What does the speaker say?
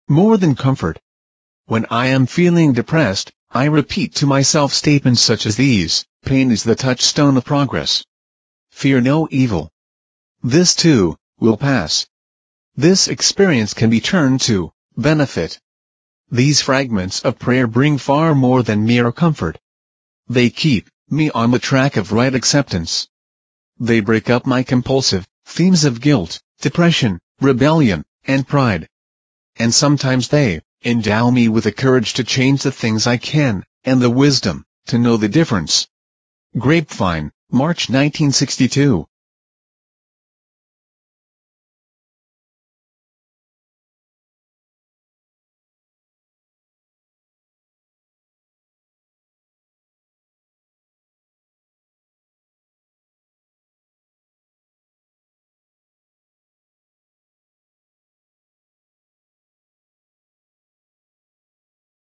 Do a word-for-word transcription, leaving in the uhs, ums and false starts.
more than comfort. When I am feeling depressed, I repeat to myself statements such as these: pain is the touchstone of progress. Fear no evil. This too will pass. This experience can be turned to benefit. These fragments of prayer bring far more than mere comfort. They keep me on the track of right acceptance. They break up my compulsive themes of guilt, depression, rebellion, and pride. And sometimes they endow me with the courage to change the things I can, and the wisdom to know the difference. Grapevine, March nineteen sixty-two.